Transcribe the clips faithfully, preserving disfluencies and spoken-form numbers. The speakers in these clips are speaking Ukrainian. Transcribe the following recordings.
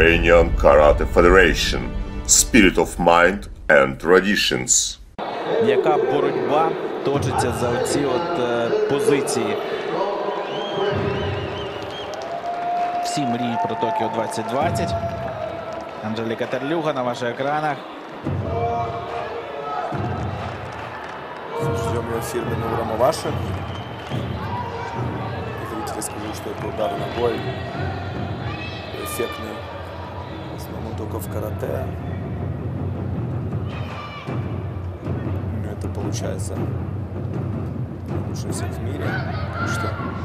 Ukrainian Karate Federation. Spirit of mind and traditions. Яка боротьба точиться за оці от е, позиції. Всі мріють про Токіо двадцять двадцять. Анжеліка Терлюга на ваших екранах. Ждем ее фирменного Рамаваши. Зрители скажу, что это удар ногой. Эффектный. В основном только в карате. Это получается лучше всех в мире. Что?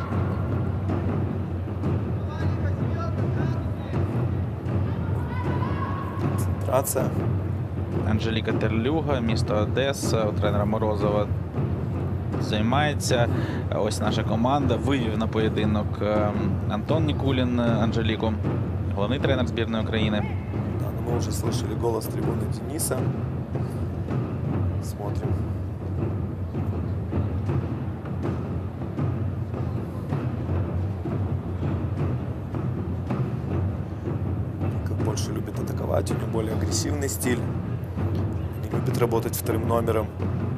Концентрация. Анжеліка Терлюга, місто Одеса, у тренера Морозова займається. Ось наша команда. Вивів на поєдинок Антон Нікулін Анжеліку, головний тренер збірної України. Да, но мы уже слышали голос трибуны Дениса. Смотрим. Как больше любит атаковать, у него более агрессивный стиль. Не любит работать вторым номером.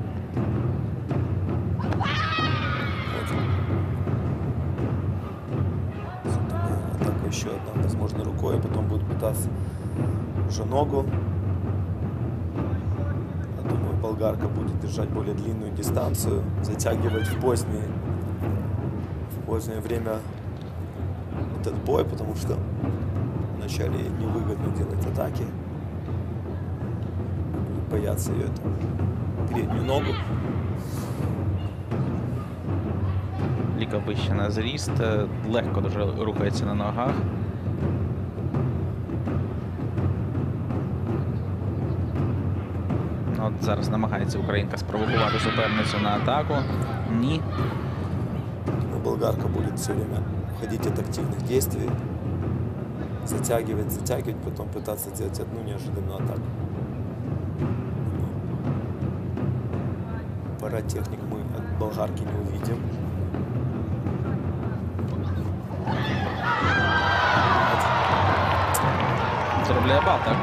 Атака еще одна, возможно, рукой, а потом будет пытаться уже ногу. Я думаю, болгарка будет держать более длинную дистанцию, затягивать в позднее, в позднее время этот бой, потому что вначале невыгодно делать атаки. Бояться ее эту переднюю ногу. Ліка вище на зріст, легко дуже рухається на ногах. От зараз намагається українка спровокувати суперницю на атаку. Ні. Но болгарка будет все время уходить от активных действий, затягивать, затягивать, потом пытаться сделать одну неожиданную атаку. Пара техник мы от болгарки не увидим. Заробляє бал, так?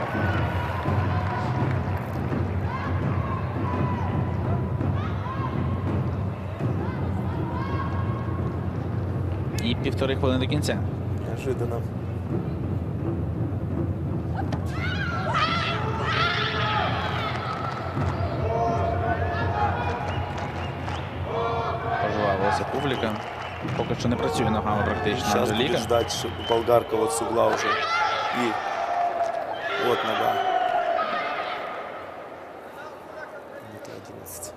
І півтори хвилини до кінця. Неожиданно. Пожвавилася публіка. Поки що не працює ногами практично Сейчас Анжеліка. будет ждать, что болгарка вот с угла уже. И вот нога. Это одиннадцать.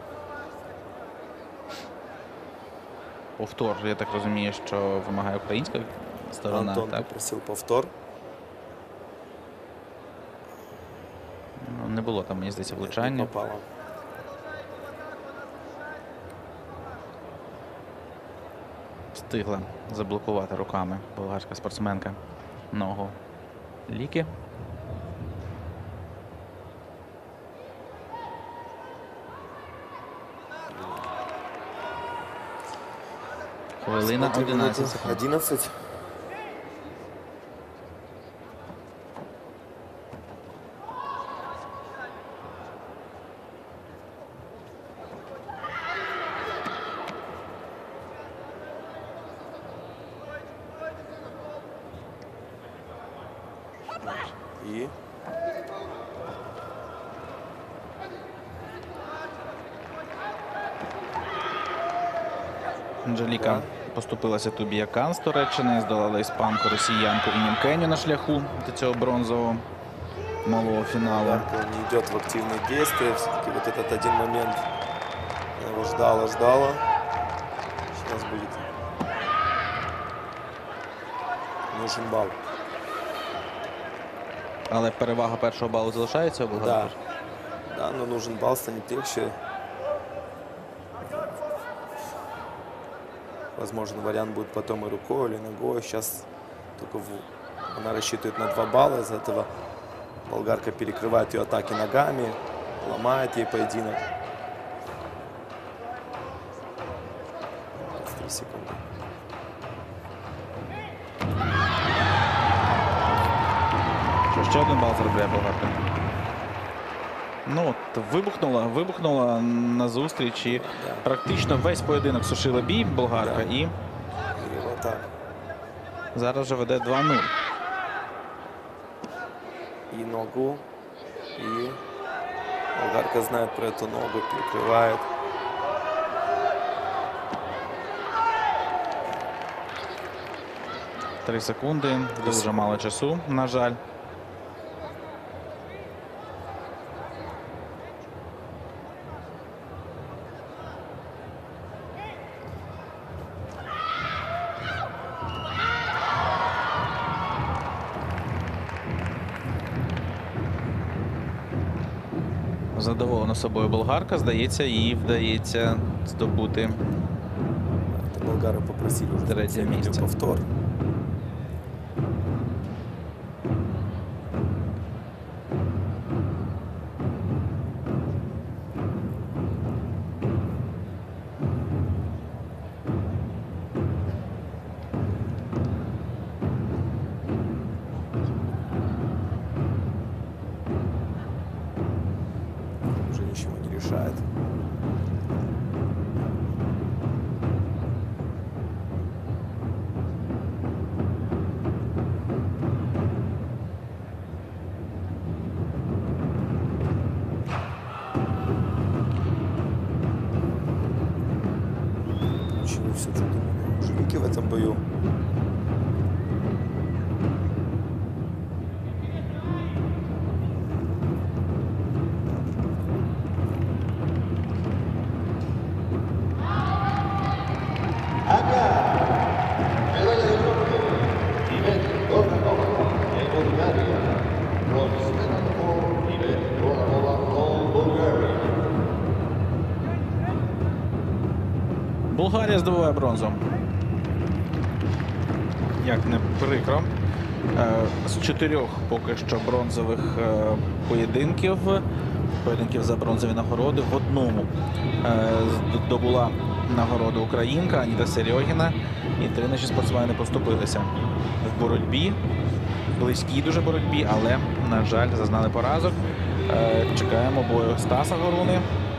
Повтор, я так розумію, що вимагає українська сторона. Антон Так? попросил повтор. Ну, не було там, мені здається, Не влучання. попало. Встигла заблокувати руками болгарська спортсменка ногу Ліки. Хвилина одинадцять секунд. одиннадцать. И Анжеліка поступилася Тубіякан з Туреччини, здолала іспанку, росіянку і Німкеню на шляху до цього бронзового малого фіналу. болгарка не идет в активные действия. Все-таки вот этот один момент она его ждала, ждала. Сейчас будет нужен балл. Але перевага першого балу залишається у Да, болгарів? да, но нужен балл, станет легче. Возможно, вариант будет потом и рукой, или ногой. Сейчас только в... она рассчитывает на два балла. Из этого болгарка перекрывает ее атаки ногами, ломает ей поединок. три секунды. Ще один бал заробляє болгарка. Ну, от, вибухнула, вибухнула на зустріч і Да. практично весь поєдинок сушила бій болгарка. Да. І И вот так. зараз вже веде два нуль. И ногу. И болгарка знает про эту ногу, перекрывает. Три секунди. Дуже мало часу, на жаль. Задоволена собою болгарка. Здається, їй вдається здобути Это болгары попросили уже Третье в место. повтор. Уже ничего не решает. Получили все чудо мужики в этом бою. Болгарія здобуває бронзу. Як не прикро. Е, З чотирьох поки що бронзових е, поєдинків, поєдинків за бронзові нагороди, в одному е, здобула нагороду українка Аніта Серьогіна. І три наші спортсмени поступилися в боротьбі, близькій дуже боротьбі, але, на жаль, зазнали поразок. Е, Чекаємо бою Стаса Горуни